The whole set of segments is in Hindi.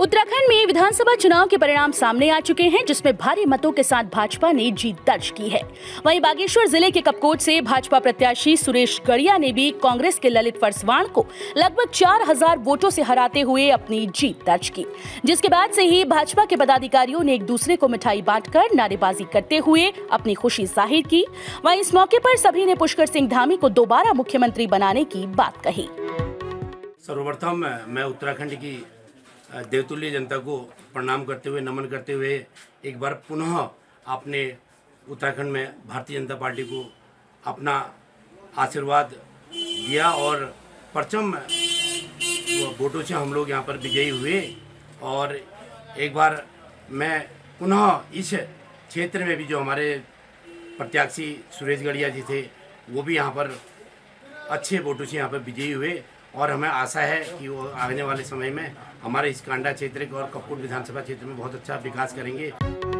उत्तराखंड में विधानसभा चुनाव के परिणाम सामने आ चुके हैं, जिसमें भारी मतों के साथ भाजपा ने जीत दर्ज की है। वहीं बागेश्वर जिले के कपकोट से भाजपा प्रत्याशी सुरेश गड़िया ने भी कांग्रेस के ललित फरसवाण को लगभग 4000 वोटों से हराते हुए अपनी जीत दर्ज की, जिसके बाद से ही भाजपा के पदाधिकारियों ने एक दूसरे को मिठाई बांटकर नारेबाजी करते हुए अपनी खुशी जाहिर की। वहीं इस मौके पर सभी ने पुष्कर सिंह धामी को दोबारा मुख्यमंत्री बनाने की बात कही। सर्वप्रथम मैं उत्तराखंड की देवतुल्य जनता को प्रणाम करते हुए, नमन करते हुए एक बार पुनः आपने उत्तराखंड में भारतीय जनता पार्टी को अपना आशीर्वाद दिया और परचम वोटों से हम लोग यहाँ पर विजयी हुए। और एक बार मैं पुनः इस क्षेत्र में भी जो हमारे प्रत्याशी सुरेश गड़िया जी थे, वो भी यहाँ पर अच्छे वोटों से यहाँ पर विजयी हुए। और हमें आशा है कि वो आने वाले समय में हमारे इस कांडा क्षेत्र और कपकोट विधानसभा क्षेत्र में बहुत अच्छा विकास करेंगे।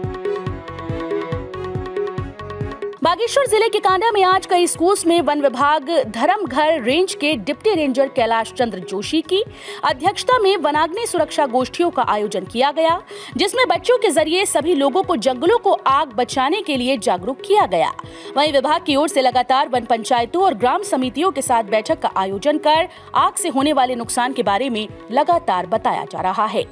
बागेश्वर जिले के कांडा में आज कई स्कूल्स में वन विभाग धर्मघर रेंज के डिप्टी रेंजर कैलाश चंद्र जोशी की अध्यक्षता में वनाग्नि सुरक्षा गोष्ठियों का आयोजन किया गया, जिसमें बच्चों के जरिए सभी लोगों को जंगलों को आग बचाने के लिए जागरूक किया गया। वहीं विभाग की ओर से लगातार वन पंचायतों और ग्राम समितियों के साथ बैठक का आयोजन कर आग से होने वाले नुकसान के बारे में लगातार बताया जा रहा है।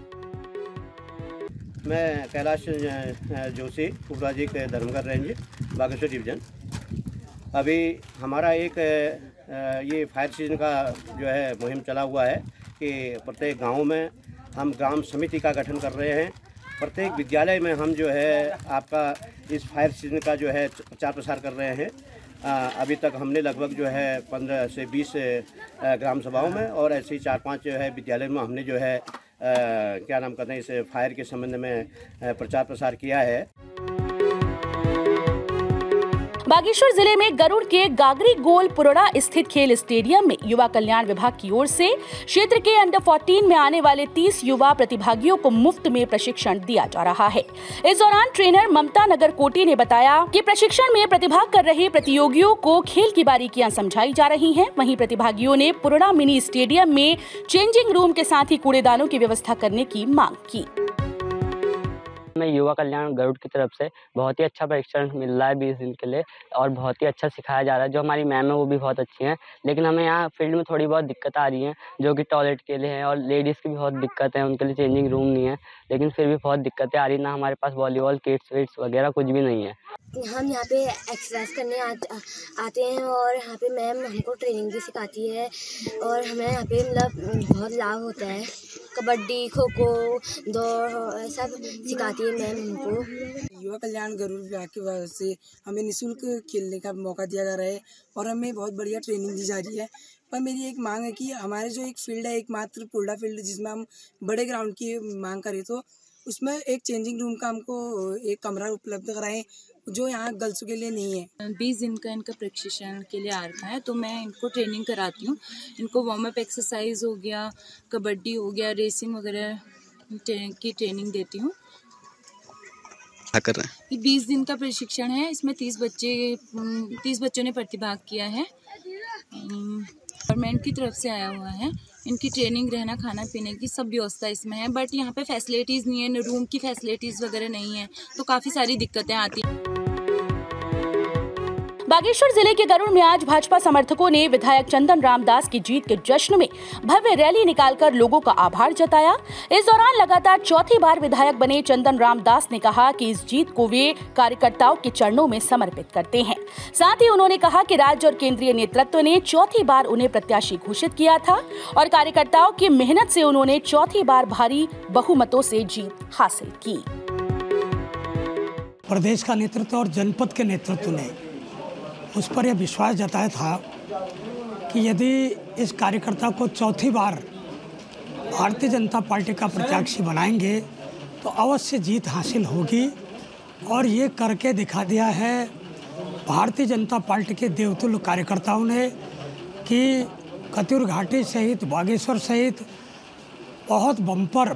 मैं कैलाश जोशी, उपराजिक धर्मघर रेंज बागेश्वर डिवीजन। अभी हमारा एक ये फायर सीजन का जो है मुहिम चला हुआ है कि प्रत्येक गांव में हम ग्राम समिति का गठन कर रहे हैं। प्रत्येक विद्यालय में हम जो है आपका इस फायर सीजन का जो है प्रचार प्रसार कर रहे हैं। अभी तक हमने लगभग जो है 15 से 20 ग्राम सभाओं में और ऐसे ही 4-5 जो है विद्यालय में हमने जो है क्या नाम कहते हैं इस फायर के संबंध में प्रचार प्रसार किया है। बागेश्वर जिले में गरुड़ के गागरी गोल पुरड़ा स्थित खेल स्टेडियम में युवा कल्याण विभाग की ओर से क्षेत्र के अंडर 14 में आने वाले 30 युवा प्रतिभागियों को मुफ्त में प्रशिक्षण दिया जा रहा है। इस दौरान ट्रेनर ममता नगर कोटी ने बताया कि प्रशिक्षण में प्रतिभाग कर रहे प्रतियोगियों को खेल की बारीकियां समझाई जा रही हैं। वहीं प्रतिभागियों ने पुरड़ा मिनी स्टेडियम में चेंजिंग रूम के साथ ही कूड़ेदानों की व्यवस्था करने की मांग की। मैं युवा कल्याण गरुड़ की तरफ से बहुत ही अच्छा प्रशिक्षण मिल रहा है 20 दिन के लिए और बहुत ही अच्छा सिखाया जा रहा है। जो हमारी मैम है वो भी बहुत अच्छी हैं, लेकिन हमें यहाँ फील्ड में थोड़ी बहुत दिक्कत आ रही है, जो कि टॉयलेट के लिए है और लेडीज़ की भी बहुत दिक्कत है, उनके लिए चेंजिंग रूम नहीं है। लेकिन फिर भी बहुत दिक्कतें आ रही, ना हमारे पास वॉलीबॉल किट्स विट्स वगैरह कुछ भी नहीं है। हम यहाँ पे एक्सरसाइज करने आते हैं और यहाँ पे मैम हमको ट्रेनिंग भी सिखाती है और हमें यहाँ पे मतलब बहुत लाभ होता है। कबड्डी, खो खो, दौड़ सब सिखाती है मैम हमको। युवा कल्याण गरुड़ विभाग की वजह से हमें निःशुल्क खेलने का मौका दिया जा रहा है और हमें बहुत बढ़िया ट्रेनिंग दी जा रही है। पर मेरी एक मांग है कि हमारे जो एक फील्ड है, एकमात्र पुरड़ा फील्ड, जिसमें हम बड़े ग्राउंड की मांग करें तो उसमें एक चेंजिंग रूम का हमको एक कमरा उपलब्ध कराएं, जो यहाँ गर्ल्स के लिए नहीं है। 20 दिन का इनका प्रशिक्षण के लिए आ रखा है, तो मैं इनको ट्रेनिंग कराती हूँ। इनको वार्म अप एक्सरसाइज हो गया, कबड्डी हो गया, रेसिंग वगैरह की ट्रेनिंग देती हूँ। क्या कर रहे हैं? ये 20 दिन का प्रशिक्षण है, इसमें 30 बच्चों ने प्रतिभाग किया है। गवर्नमेंट की तरफ से आया हुआ है। इनकी ट्रेनिंग, रहना, खाना पीने की सब व्यवस्था इसमें है, बट यहाँ पे फैसिलिटीज़ नहीं है, रूम की फैसिलिटीज़ वगैरह नहीं है, तो काफ़ी सारी दिक्कतें आती हैं। बागेश्वर जिले के गरुड़ में आज भाजपा समर्थकों ने विधायक चंदन रामदास की जीत के जश्न में भव्य रैली निकालकर लोगों का आभार जताया। इस दौरान लगातार चौथी बार विधायक बने चंदन रामदास ने कहा कि इस जीत को वे कार्यकर्ताओं के चरणों में समर्पित करते हैं। साथ ही उन्होंने कहा कि राज्य और केंद्रीय नेतृत्व ने चौथी बार उन्हें प्रत्याशी घोषित किया था और कार्यकर्ताओं की मेहनत से उन्होंने चौथी बार भारी बहुमतों से जीत हासिल की। प्रदेश का नेतृत्व और जनपद के नेतृत्व ने उस पर यह विश्वास जताया था कि यदि इस कार्यकर्ता को चौथी बार भारतीय जनता पार्टी का प्रत्याशी बनाएंगे तो अवश्य जीत हासिल होगी। और ये करके दिखा दिया है भारतीय जनता पार्टी के देवतुल्य कार्यकर्ताओं ने कि कतियूर घाटी सहित बागेश्वर सहित बहुत बम्पर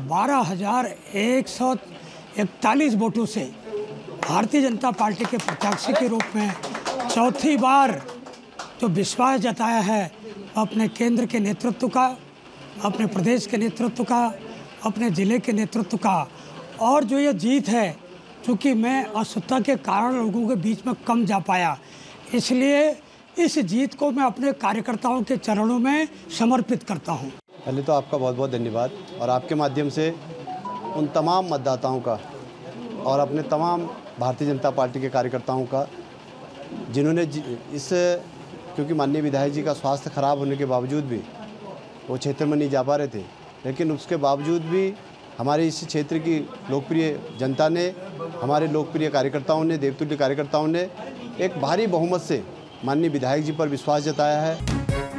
12,141 वोटों से भारतीय जनता पार्टी के प्रत्याशी के रूप में चौथी बार जो विश्वास जताया है अपने केंद्र के नेतृत्व का, अपने प्रदेश के नेतृत्व का, अपने ज़िले के नेतृत्व का। और जो ये जीत है, चूँकि मैं अस्वस्थता के कारण लोगों के बीच में कम जा पाया, इसलिए इस जीत को मैं अपने कार्यकर्ताओं के चरणों में समर्पित करता हूँ। पहले तो आपका बहुत बहुत धन्यवाद, और आपके माध्यम से उन तमाम मतदाताओं का और अपने तमाम भारतीय जनता पार्टी के कार्यकर्ताओं का, जिन्होंने क्योंकि माननीय विधायक जी का स्वास्थ्य खराब होने के बावजूद भी वो क्षेत्र में नहीं जा पा रहे थे, लेकिन उसके बावजूद भी हमारे इस क्षेत्र की लोकप्रिय जनता ने, हमारे लोकप्रिय कार्यकर्ताओं ने, देवतुल्य कार्यकर्ताओं ने एक भारी बहुमत से माननीय विधायक जी पर विश्वास जताया है।